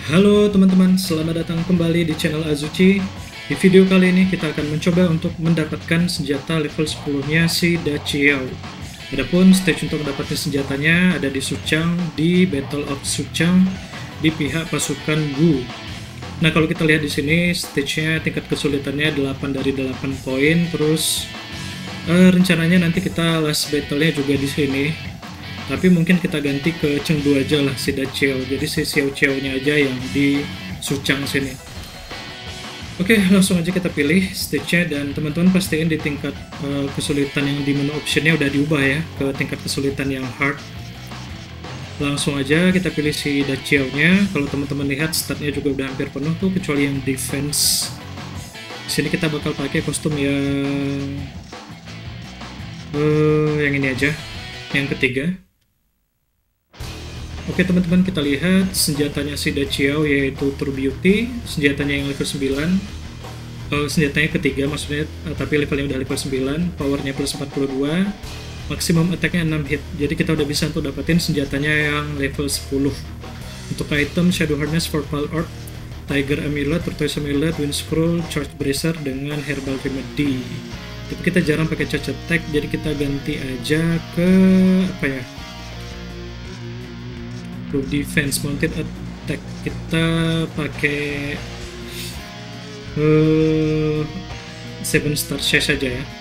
Halo teman-teman, selamat datang kembali di channel Azuchi. Di video kali ini kita akan mencoba untuk mendapatkan senjata level 10-nya si Dachiao. Adapun stage untuk mendapatkan senjatanya ada di Suchang, di Battle of Suchang, di pihak pasukan Wu. Nah, kalau kita lihat di sini stage-nya tingkat kesulitannya 8 dari 8 poin, terus rencananya nanti kita last battle-nya juga di sini. Tapi mungkin kita ganti ke Chengdu aja lah si Dachiao, jadi si Xiao Xiao nya aja yang di Suchang sini. Oke, langsung aja kita pilih stage-nya, dan teman-teman pastiin di tingkat kesulitan yang di menu optionnya udah diubah ya ke tingkat kesulitan yang hard. Langsung aja kita pilih si Dachiao nya. Kalau teman-teman lihat statnya juga udah hampir penuh tuh, kecuali yang defense. Di sini kita bakal pakai kostum yang ini aja, yang ketiga. Oke teman-teman, kita lihat senjatanya si Dachiao yaitu True Beauty, senjatanya yang level 9, senjatanya ketiga maksudnya, tapi levelnya udah level 9, powernya plus 42, maksimum attack-nya 6 hit, jadi kita udah bisa untuk dapetin senjatanya yang level 10. Untuk item, Shadow Harness, Purple Orb, Tiger Amulet, Tortoise Amulet, Wind Scroll, Charge Bracer dengan Herbal Remedy. Tapi kita jarang pakai charge attack, jadi kita ganti aja ke apa ya, defense mounted attack. Kita pakai 7 star sash aja ya.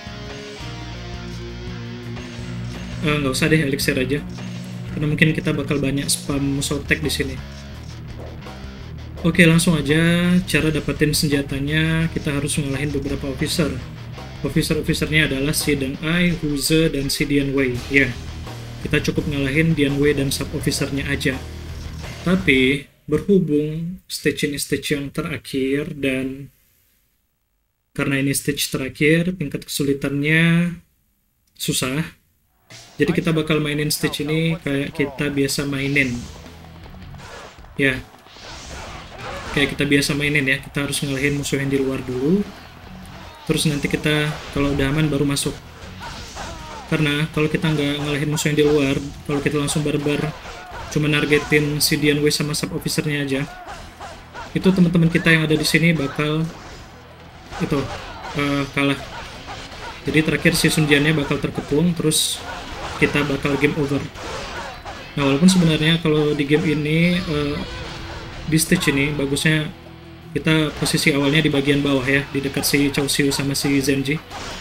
Nggak usah deh, elixir aja, karena mungkin kita bakal banyak spam musuh attack di sini. Oke, langsung aja cara dapetin senjatanya. Kita harus ngalahin beberapa officer. Officer-officernya adalah si Deng Ai, Hu Ze, dan si Dian Wei. Ya, kita cukup ngalahin Dian Wei dan sub-officernya aja. Tapi, berhubung stage ini stage yang terakhir, dan karena ini stage terakhir, tingkat kesulitannya susah. Jadi kita bakal mainin stage ini kayak kita biasa mainin. Ya, kayak kita biasa mainin ya. Kita harus ngalahin musuh yang di luar dulu. Terus nanti kita, kalau udah aman, baru masuk. Karena kalau kita nggak ngalahin musuh yang di luar, kalau kita langsung barbar cuma nargetin si Dian Wei sama sub officernya aja, itu teman-teman kita yang ada di sini bakal kalah. Jadi terakhir si Sun Jiannya bakal terkepung, terus kita bakal game over. Nah, walaupun sebenarnya kalau di game ini, di stage ini bagusnya kita posisi awalnya di bagian bawah ya, di dekat si Chao Xiu sama si Zenji.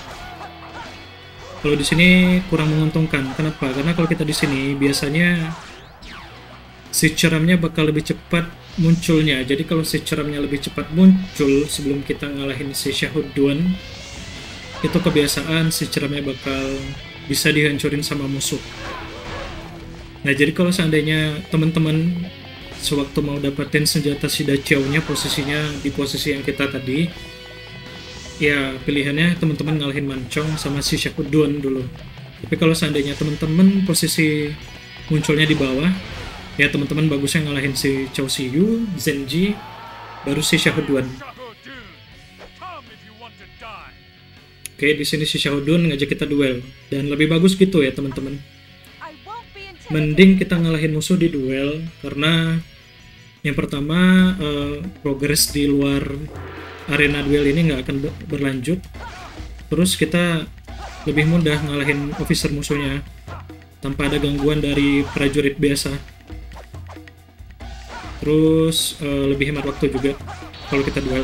Kalau di sini kurang menguntungkan. Kenapa? Karena kalau kita di sini biasanya si ceramnya bakal lebih cepat munculnya. Jadi kalau si ceramnya lebih cepat muncul sebelum kita ngalahin si Shahuduan, itu kebiasaan si ceramnya bakal bisa dihancurin sama musuh. Nah, jadi kalau seandainya teman-teman sewaktu mau dapetin senjata si Dachiao-nya posisinya di posisi yang kita tadi, ya pilihannya teman-teman ngalahin Mancong sama si Shakuduan dulu. Tapi kalau seandainya teman-teman posisi munculnya di bawah, ya teman-teman bagusnya ngalahin si Chao Siyu, Zenji, baru si Shakuduan. Oke, di sini si Shakuduan ngajak kita duel, dan lebih bagus gitu ya teman-teman. Mending kita ngalahin musuh di duel, karena yang pertama, progres di luar arena duel ini nggak akan berlanjut. Terus kita lebih mudah ngalahin officer musuhnya tanpa ada gangguan dari prajurit biasa. Terus lebih hemat waktu juga kalau kita duel.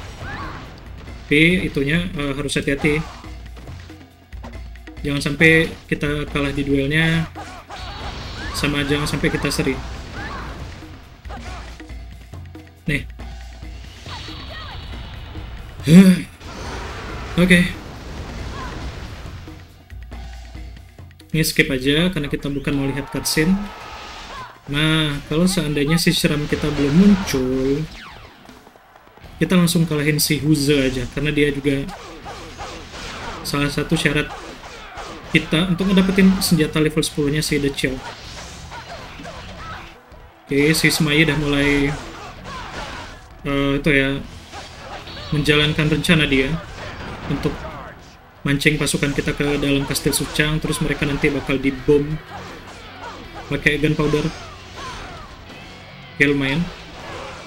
Tapi itunya harus hati-hati, jangan sampai kita kalah di duelnya, sama jangan sampai kita seri. Nih. Oke. Ini skip aja karena kita bukan mau lihat cutscene. Nah, kalau seandainya si seram kita belum muncul, kita langsung kalahin si Hu Ze aja, karena dia juga salah satu syarat kita untuk ngedapetin senjata level 10-nya si Dachiao. Oke, si Semayi udah mulai menjalankan rencana dia untuk mancing pasukan kita ke dalam kastil Suchang, terus mereka nanti bakal dibom pakai gunpowder. Oke, lumayan.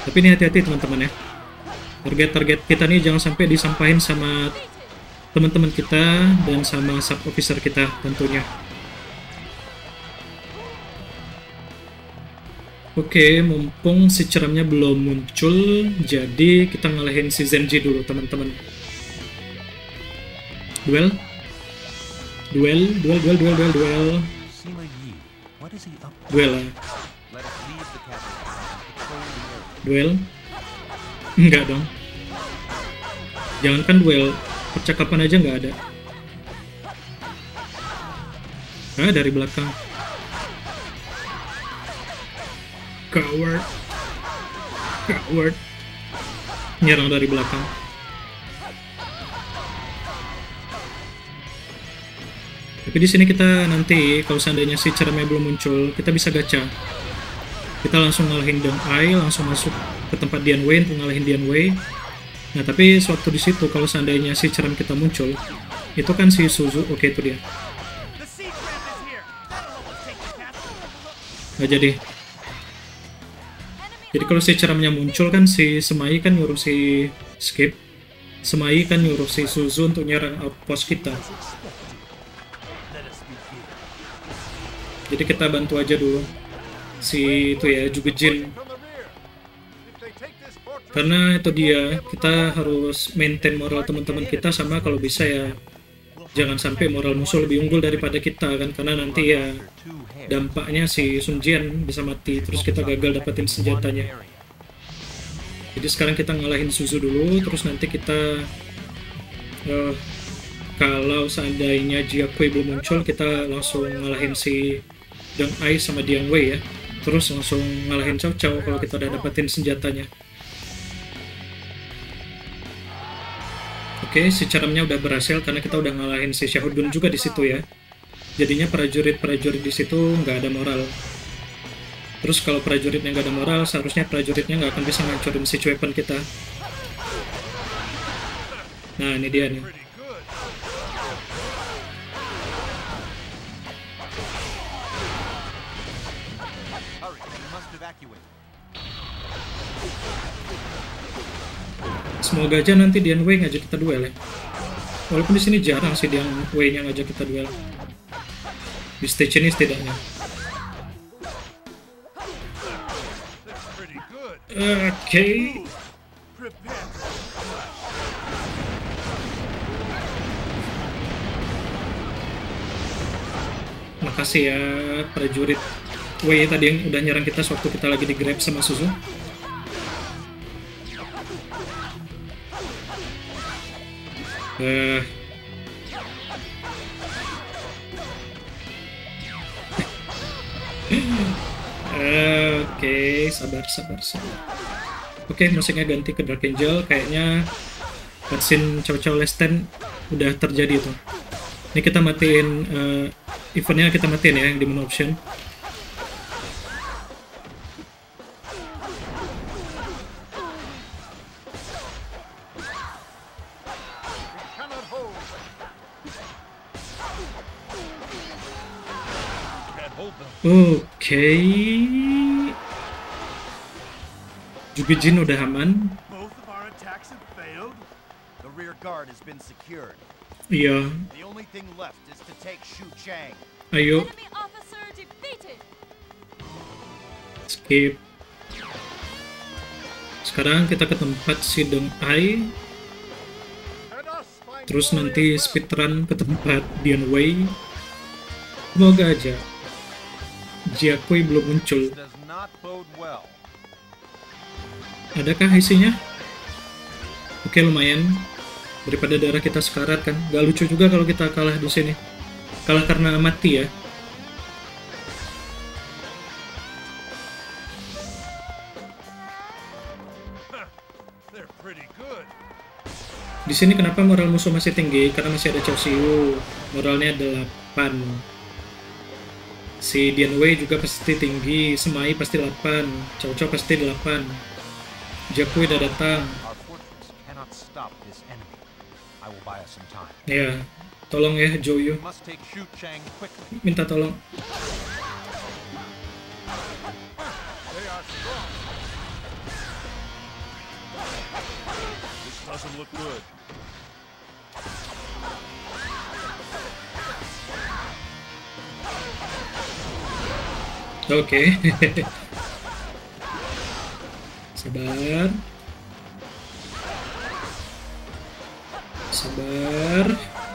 Tapi ini hati-hati teman-teman ya. Target-target kita nih jangan sampai disampahin sama teman-teman kita dan sama sub officer kita tentunya. Oke, mumpung si ceramnya belum muncul, jadi kita ngalahin si Zenji dulu teman-teman. Duel. Duel lah. Duel. Enggak dong. Jangankan duel, percakapan aja nggak ada. Dari belakang. Coward. Nyerang dari belakang. Tapi di sini kita nanti kalau seandainya si ceramnya belum muncul, kita bisa gacha. Kita langsung ngalahin Deng Ai, langsung masuk ke tempat Dian Wei untuk ngalahin Dian Wei. Nah, tapi sewaktu di situ kalau seandainya si ceram kita muncul, itu kan si Suzu, oke itu dia. Nggak jadi. Jadi kalau si ceramnya muncul kan si Semai kan nyuruh si Skip. Semai kan nyuruh si Suzu untuk nyerang outpost kita. Jadi kita bantu aja dulu si itu ya, Jugejin. Karena itu dia, kita harus maintain moral teman-teman kita, sama kalau bisa ya jangan sampai moral musuh lebih unggul daripada kita kan, karena nanti ya dampaknya si Sun Jian bisa mati, terus kita gagal dapetin senjatanya. Jadi sekarang kita ngalahin Suzu dulu, terus nanti kita kalau seandainya Jiakui belum muncul, kita langsung ngalahin si Deng Ai sama Dian Wei ya, terus langsung ngalahin Cao Cao kalau kita udah dapetin senjatanya. Oke, si ceramnya udah berhasil karena kita udah ngalahin si Syahudun juga di situ ya. Jadinya prajurit-prajurit di situ nggak ada moral. Terus kalau prajuritnya nggak ada moral, seharusnya prajuritnya nggak akan bisa ngancurin si weapon kita. Nah, ini dia nih. Semoga aja nanti Dian Wei ngajak kita duel ya. Walaupun di sini jarang sih Dian Wei-nya ngajak kita duel. Di stage ini setidaknya. Oke. Makasih ya prajurit Wei tadi yang udah nyerang kita sewaktu kita lagi di grab sama Suzu. Oke, sabar. Oke, musiknya ganti ke Dark Angel. Kayaknya cutscene Cao Cao Last Stand udah terjadi tuh. Ini kita matiin eventnya, kita matiin ya yang di menu option. Oke. Jugejin udah aman. Iya. Ayo. Skip. Sekarang kita ke tempat si Deng Ai. Terus nanti speedrun ke tempat Dian Wei. Semoga aja Jiakui belum muncul. Adakah isinya? Oke, lumayan. Daripada darah kita sekarat kan. Gak lucu juga kalau kita kalah di sini. Kalah karena mati ya. Di sini kenapa moral musuh masih tinggi? Karena masih ada Cao Xiu. Moralnya 8. Si Dian Wei juga pasti tinggi, Semai pasti 8, Cao Cao pasti 8. Jiakui udah datang. Ya, tolong ya Joyu. Minta tolong. Doesn't look good. Oke. Sabar. Sabar.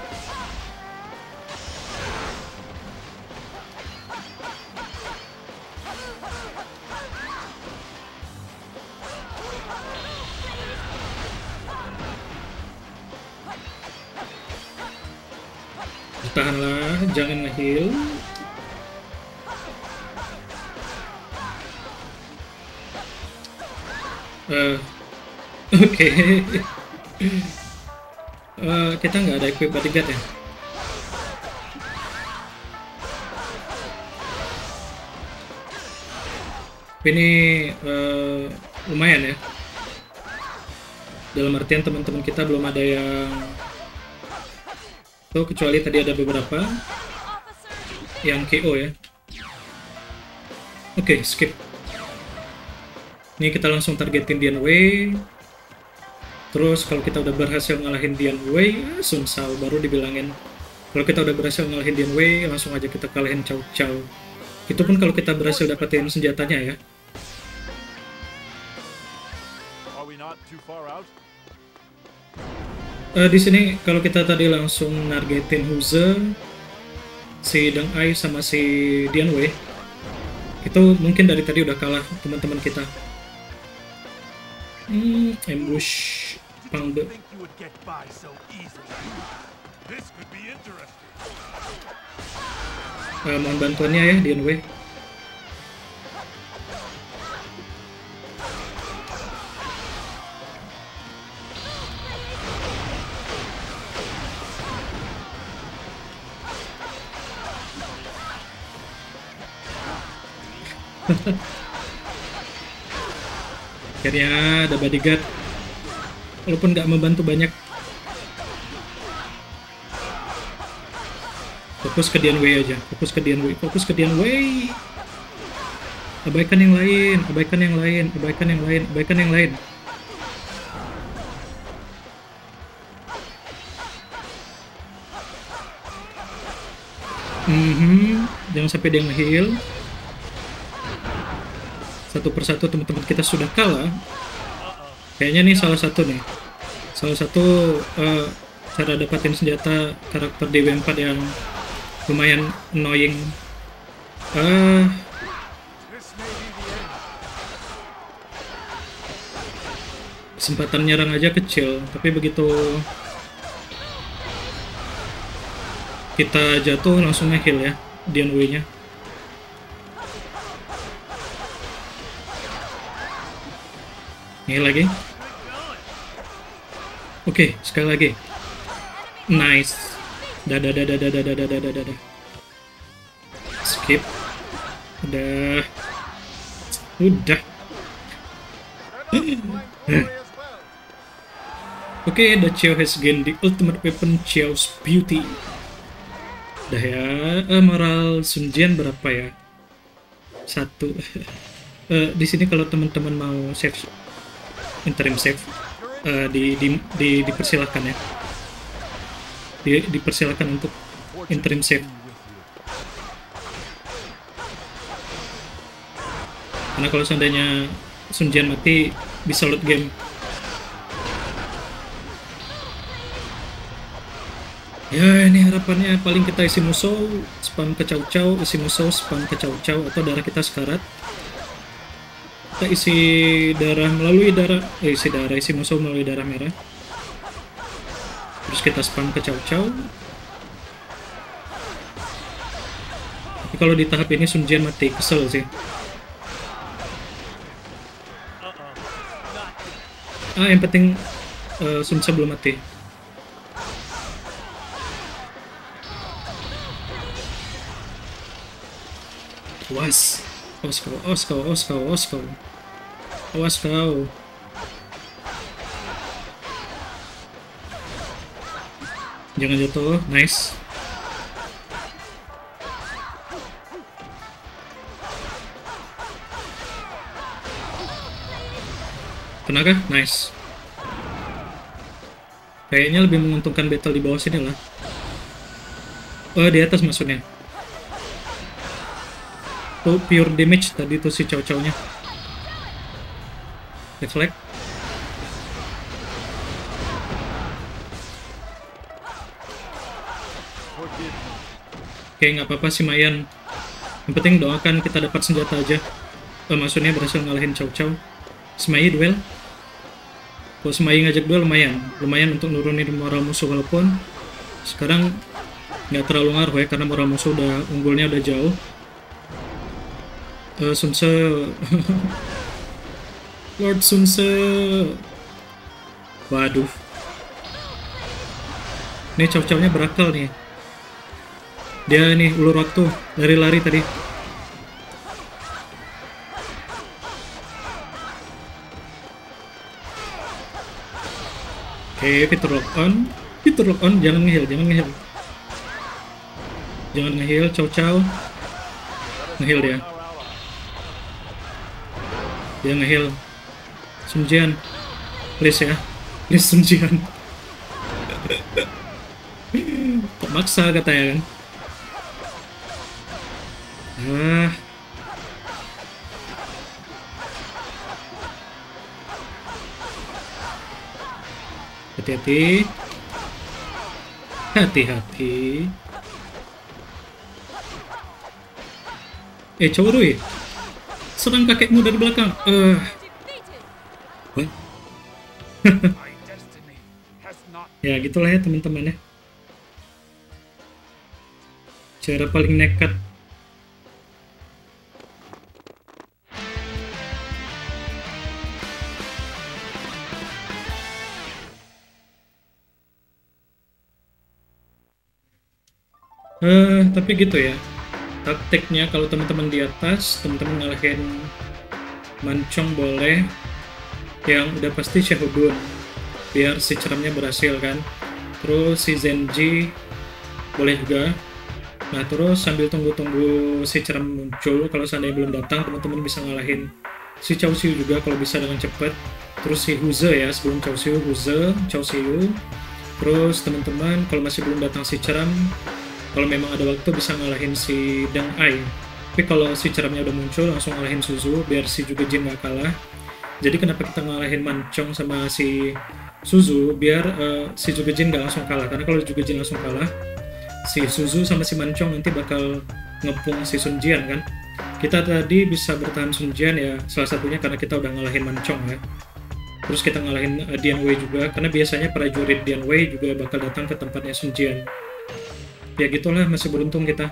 Tahanlah, jangan nge-heal. Oke. Kita nggak ada equip bodyguard ya. Tapi ini lumayan ya. Dalam artian teman-teman kita belum ada yang tuh, kecuali tadi ada beberapa yang KO ya. Oke, skip. Ini kita langsung targetin Dian Wei. Terus kalau kita udah berhasil ngalahin Dian Wei, Sun Shao baru dibilangin. Kalau kita udah berhasil ngalahin Dian Wei, langsung aja kita kalahin Cao Cao. Itu pun kalau kita berhasil dapetin senjatanya ya. Are we not too far out? Di sini kalau kita tadi langsung nargetin Huze, si Deng Ai sama si Dian Wei, itu mungkin dari tadi udah kalah teman-teman kita. Ambush Pangde. Think you would get by so easily. This could be interesting. Mohon bantuannya ya Dian Wei. Akhirnya ada bodyguard, walaupun nggak membantu banyak. Fokus ke Dian Wei aja, fokus ke Dian Wei, fokus ke Dian Wei. Abaikan yang lain, abaikan yang lain, abaikan yang lain, abaikan yang lain. Jangan sampai dia nge-heal. Satu persatu teman-teman kita sudah kalah. Kayaknya nih salah satu cara dapatin senjata karakter DW4 yang lumayan annoying. Kesempatan nyerang aja kecil, tapi begitu kita jatuh langsung nge-heal ya Dian Wei-nya. Ini lagi. Oke, sekali lagi. Nice. Dadah. Skip. Udah. Oke, the Chiao has gained the ultimate weapon, Chiao's Beauty. Udah ya. Moral Sun Jian berapa ya? 1. Di sini kalau teman-teman mau save interim save, dipersilakan ya. Dipersilakan untuk interim save. Karena kalau seandainya Sun Jian mati, bisa load game. Ya, ini harapannya paling kita isi musuh, spam ke Cao Cao, isi musuh, spam ke Cao Cao, atau darah kita sekarat. Kita isi darah melalui isi musuh melalui darah merah. Terus kita spam ke Cao Cao. Tapi kalau di tahap ini Sun Jian mati, kesel sih. Yang penting Sun Jian belum mati. Awas kau. Jangan jatuh, nice. Kena kah? Nice. Kayaknya lebih menguntungkan battle di bawah sini lah. Oh, di atas maksudnya. Tuh pure damage tadi tuh si cow-cownya. Deflect. Oke, nggak apa-apa sih Mayan. Yang penting doakan kita dapat senjata aja. Maksudnya berhasil ngalahin cow-cow. Semai duel. Kalau Semai ngajak duel lumayan untuk nurunin moral musuh, walaupun sekarang nggak terlalu ngaruh ya karena moral musuh udah unggulnya udah jauh. Sunse. Lord Sunse. Waduh. Ini cow-cownya berakal nih. Dia nih ulur waktu, lari-lari tadi. Oke, Peter lock on, jangan ngeheal. Jangan ngeheal, cow-cow. Ngeheal dia. Dia ngeheal. Sun Jian. Please ya. Please Sun Jian. Kok maksa katanya kan. Hati-hati. Hati-hati. Chorui. Serang kakekmu dari belakang. What? My destiny has not Ya gitulah ya teman-teman ya. Cara paling nekat. Tapi gitu ya. Taktiknya kalau teman-teman di atas, teman-teman ngalahin Mancong boleh. Yang udah pasti Shehudun, biar si ceramnya berhasil kan. Terus si Zenji boleh juga. Nah terus sambil tunggu-tunggu si ceram muncul, kalau seandainya belum datang, teman-teman bisa ngalahin si Chao Xiu juga kalau bisa dengan cepat. Terus si Huze ya, sebelum Chao Xiu, Huze, Chao Xiu. Terus teman-teman kalau masih belum datang si ceram, kalau memang ada waktu bisa ngalahin si Deng Ai. Tapi kalau si ceramnya udah muncul, langsung ngalahin Suzu biar si juga Jin gak kalah. Jadi kenapa kita ngalahin Mancong sama si Suzu, biar si juga Jin gak langsung kalah. Karena kalau juga Jin langsung kalah, si Suzu sama si Mancong nanti bakal ngepung si Sun Jian kan. Kita tadi bisa bertahan Sun Jian ya, salah satunya karena kita udah ngalahin Mancong ya. Terus kita ngalahin Dian Wei juga, karena biasanya prajurit Dian Wei juga bakal datang ke tempatnya Sun Jian. Ya gitulah, masih beruntung kita.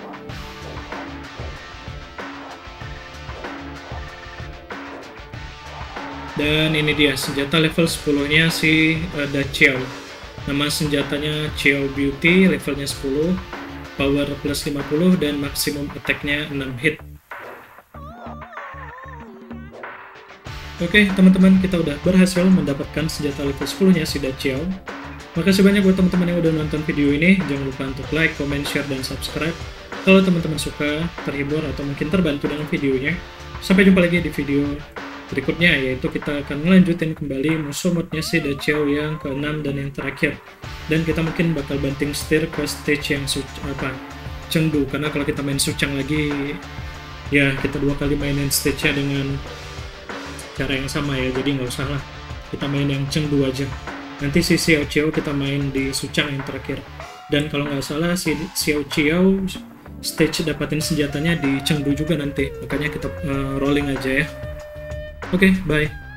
Dan ini dia senjata level 10-nya si Da Chiao. Nama senjatanya Chiao Beauty, levelnya 10, power plus 50, dan maksimum attack-nya 6 hit. Oke teman-teman, kita udah berhasil mendapatkan senjata level 10-nya si Da Chiao. Makasih banyak buat teman-teman yang udah nonton video ini. Jangan lupa untuk like, comment, share, dan subscribe kalau teman-teman suka, terhibur, atau mungkin terbantu dengan videonya. Sampai jumpa lagi di video berikutnya, yaitu kita akan melanjutin kembali musuh modnya si Da Chiao yang ke-6 dan yang terakhir. Dan kita mungkin bakal banting setir ke stage yang Chengdu, karena kalau kita main Suchang lagi, ya kita 2 kali mainin stage-nya dengan cara yang sama ya, jadi nggak usah lah, kita main yang Chengdu aja. Nanti si Xiao Qiao kita main di Suchang yang terakhir. Dan kalau nggak salah si Xiao Qiao stage dapatin senjatanya di Chengdu juga nanti, makanya kita rolling aja ya. Oke, bye.